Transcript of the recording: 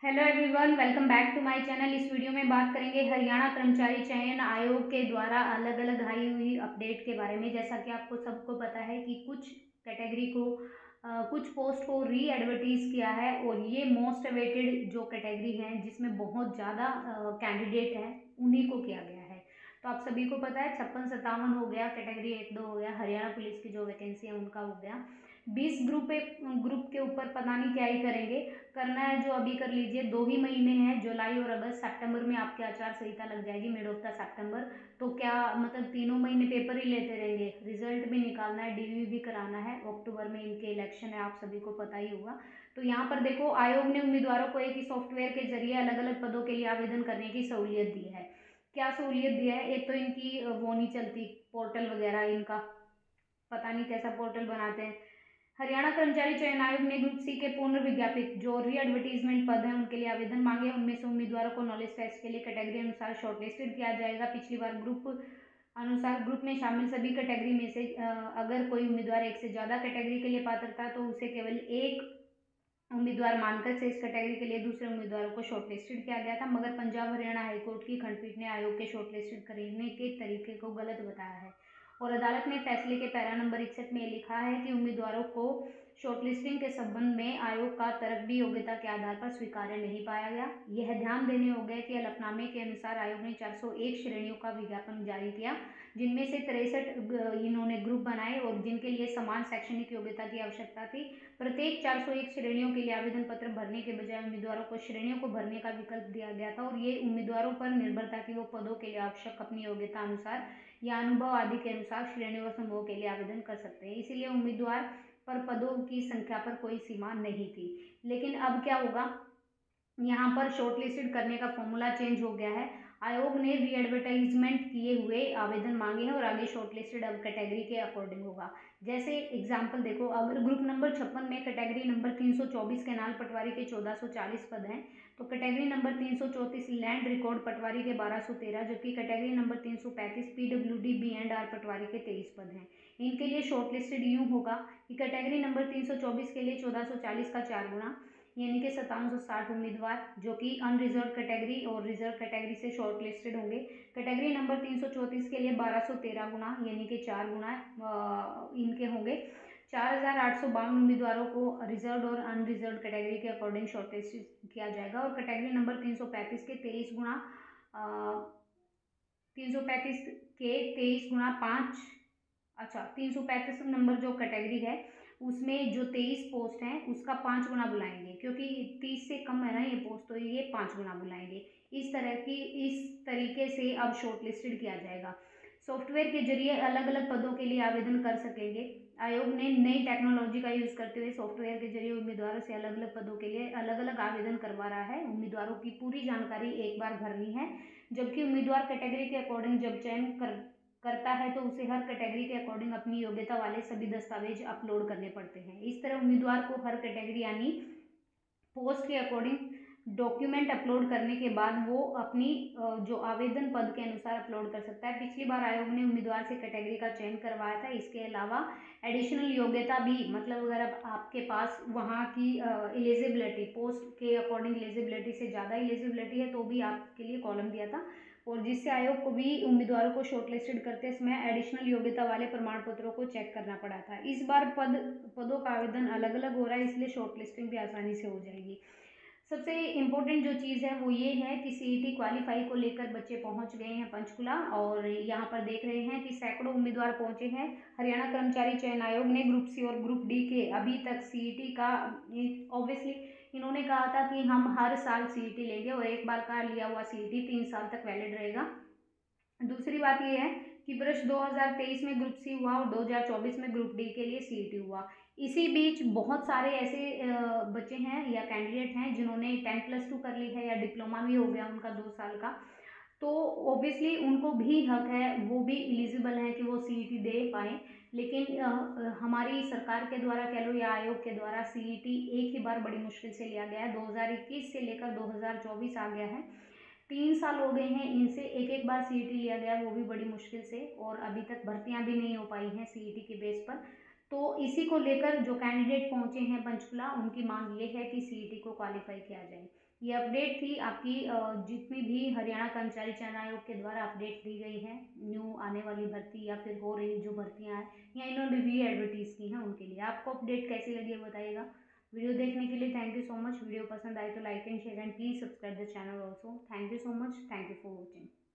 Hello everyone, welcome back to my channel. इस video में बात करेंगे हरियाणा कर्मचारी चयन आयोग के द्वारा अलग अलग आई हुई अपडेट के बारे में। जैसा कि आपको सबको पता है कि कुछ कैटेगरी को कुछ पोस्ट को री एडवर्टीज किया है और ये मोस्ट अवेटेड जो कैटेगरी है जिसमें बहुत ज़्यादा कैंडिडेट हैं उन्हीं को किया गया है। तो आप सभी को पता है 56-57 हो गया, कैटेगरी 1-2 हो गया, हरियाणा पुलिस की जो वैकेंसी है उनका हो गया। 20 ग्रुप के ऊपर पता नहीं क्या ही करेंगे, करना है जो अभी कर लीजिए। 2 ही महीने हैं, जुलाई और अगस्त। सितंबर में आपकी आचार संहिता लग जाएगी, मिड ऑफ द सितंबर। तो क्या मतलब तीनों महीने पेपर ही लेते रहेंगे? रिजल्ट भी निकालना है, डीवी भी कराना है। अक्टूबर में इनके इलेक्शन है, आप सभी को पता ही होगा। तो यहाँ पर देखो, आयोग ने उम्मीदवारों को एक ही सॉफ्टवेयर के जरिए अलग अलग पदों के लिए आवेदन करने की सहूलियत दी है। क्या सहूलियत दिया है? एक तो इनकी वो नहीं चलती, पोर्टल वगैरह इनका पता नहीं कैसा पोर्टल बनाते हैं। हरियाणा कर्मचारी चयन आयोग ने ग्रुप सी के पूर्ण विज्ञापित जो री एडवर्टीजमेंट पद हैं उनके लिए आवेदन मांगे। उनमें से उम्मीदवारों को नॉलेज टेस्ट के लिए कैटेगरी अनुसार शॉर्टलिस्टेड किया जाएगा। पिछली बार ग्रुप अनुसार ग्रुप में शामिल सभी कैटेगरी में से अगर कोई उम्मीदवार एक से ज़्यादा कैटेगरी के लिए पात्रता है तो उसे केवल एक उम्मीदवार मानकर से इस कैटेगरी के लिए दूसरे उम्मीदवारों को शॉर्टलिस्टेड किया गया था। मगर पंजाब हरियाणा हाईकोर्ट की खंडपीठ ने आयोग के शॉर्टलिस्टेड करने के तरीके को गलत बताया है और अदालत ने फैसले के पैरा नंबर 61 में लिखा है कि उम्मीदवारों को शॉर्टलिस्टिंग के संबंध में आयोग का तर्क भी योग्यता के आधार पर स्वीकार्य नहीं पाया गया। यह ध्यान देने योग्य है कि हलफनामे के अनुसार आयोग ने 401 श्रेणियों का विज्ञापन जारी किया, जिनमें से 63 इन्होंने ग्रुप बनाए और जिनके लिए समान शैक्षणिक योग्यता की आवश्यकता थी। प्रत्येक 401 श्रेणियों के लिए आवेदन पत्र भरने के बजाय उम्मीदवारों को श्रेणियों को भरने का विकल्प दिया गया था और ये उम्मीदवारों पर निर्भर था कि वो पदों के लिए आवश्यक अपनी योग्यता अनुसार या अनुभव आदि के अनुसार श्रेणियों व समूह के लिए आवेदन कर सकते हैं। इसीलिए उम्मीदवार पर पदों की संख्या पर कोई सीमा नहीं थी। लेकिन अब क्या होगा, यहाँ पर शॉर्टलिस्टेड करने का फॉर्मूला चेंज हो गया है। आयोग ने री एडवर्टाइजमेंट किए हुए आवेदन मांगे हैं और आगे शॉर्टलिस्टेड अब कैटेगरी के अकॉर्डिंग होगा। जैसे एग्जांपल देखो, अगर ग्रुप नंबर 56 में कैटेगरी नंबर 324 कैनाल पटवारी के 1440 पद हैं तो category number 334 land record patwari के 1213, जबकि category number 335 PWD B and R patwari के 23 पद हैं। इनके लिए शॉर्टलिस्टेड यूँ होगा कि कैटेगरी नंबर 324 के लिए 1440 का 4 गुना यानी कि 5760 उम्मीदवार जो कि अनरिजर्व कैटेगरी और रिजर्व कैटेगरी से शॉर्ट लिस्टेड होंगे। कैटेगरी नंबर 334 के लिए 1213 गुना यानी कि 4 गुना इनके होंगे। 4852 उम्मीदवारों को रिजर्व और अनरिजर्व कैटेगरी के अकॉर्डिंग शॉर्ट लिस्ट किया जाएगा और कैटेगरी नंबर 335 के 23 गुना 335 के 23 गुना 5 अच्छा 335 नंबर जो कैटेगरी है उसमें जो 23 पोस्ट हैं उसका 5 गुना बुलाएंगे, क्योंकि 30 से कम है ना ये पोस्ट, तो ये 5 गुना बुलाएंगे। इस तरीके से अब शॉर्ट लिस्टेड किया जाएगा। सॉफ्टवेयर के जरिए अलग अलग पदों के लिए आवेदन कर सकेंगे। आयोग ने नई टेक्नोलॉजी का यूज़ करते हुए सॉफ्टवेयर के जरिए उम्मीदवारों से अलग अलग पदों के लिए अलग अलग आवेदन करवा रहा है। उम्मीदवारों की पूरी जानकारी एक बार भरनी है, जबकि उम्मीदवार कैटेगरी के अकॉर्डिंग जब चयन करता है तो उसे हर कैटेगरी के अकॉर्डिंग अपनी योग्यता वाले सभी दस्तावेज अपलोड करने पड़ते हैं। इस तरह उम्मीदवार को हर कैटेगरी यानी पोस्ट के अकॉर्डिंग डॉक्यूमेंट अपलोड करने के बाद वो अपनी जो आवेदन पद के अनुसार अपलोड कर सकता है। पिछली बार आयोग ने उम्मीदवार से कैटेगरी का चयन करवाया था। इसके अलावा एडिशनल योग्यता भी, मतलब अगर आपके पास वहाँ की एलिजिबिलिटी पोस्ट के अकॉर्डिंग एलिजिबिलिटी से ज़्यादा एलिजिबिलिटी है तो भी आपके लिए कॉलम दिया था और जिससे आयोग को भी उम्मीदवारों को शॉर्टलिस्टेड करते समय एडिशनल योग्यता वाले प्रमाण पत्रों को चेक करना पड़ा था। इस बार पदों का आवेदन अलग अलग हो रहा है, इसलिए शॉर्टलिस्टिंग भी आसानी से हो जाएगी। सबसे इम्पोर्टेंट जो चीज़ है वो ये है कि सीईटी क्वालिफाई को लेकर बच्चे पहुंच गए हैं पंचकुला और यहाँ पर देख रहे हैं कि सैकड़ों उम्मीदवार पहुंचे हैं। हरियाणा कर्मचारी चयन आयोग ने ग्रुप सी और ग्रुप डी के अभी तक सीईटी का ऑब्वियसली इन्होंने कहा था कि हम हर साल सीईटी लेंगे और एक बार का लिया हुआ सीईटी 3 साल तक वैलिड रहेगा। दूसरी बात यह है कि वर्ष 2023 में ग्रुप सी हुआ और 2024 में ग्रुप डी के लिए सीईटी हुआ। इसी बीच बहुत सारे ऐसे बच्चे हैं या कैंडिडेट हैं जिन्होंने 10+2 कर ली है या डिप्लोमा भी हो गया उनका 2 साल का, तो ऑब्वियसली उनको भी हक है, वो भी एलिजिबल हैं कि वो सीईटी दे पाएँ। लेकिन हमारी सरकार के द्वारा कह लो या आयोग के द्वारा सीईटी एक ही बार बड़ी मुश्किल से लिया गया है। 2021 से लेकर 2024 आ गया है, 3 साल हो गए हैं, इनसे एक एक बार सीईटी लिया गया, वो भी बड़ी मुश्किल से, और अभी तक भर्तियां भी नहीं हो पाई हैं सीईटी के बेस पर। तो इसी को लेकर जो कैंडिडेट पहुंचे हैं पंचकुला, उनकी मांग ये है कि सीईटी को क्वालिफाई किया जाए। ये अपडेट थी आपकी जितनी भी हरियाणा कर्मचारी चयन आयोग के द्वारा अपडेट दी गई है, न्यू आने वाली भर्ती या फिर हो रही जो भर्तियां हैं या इन्होंने री एडवर्टीज की हैं उनके लिए। आपको अपडेट कैसी लगी है बताइएगा। वीडियो देखने के लिए thank you so much. Video पसंद आए तो like and share and please subscribe the channel also. Thank you so much. Thank you for watching.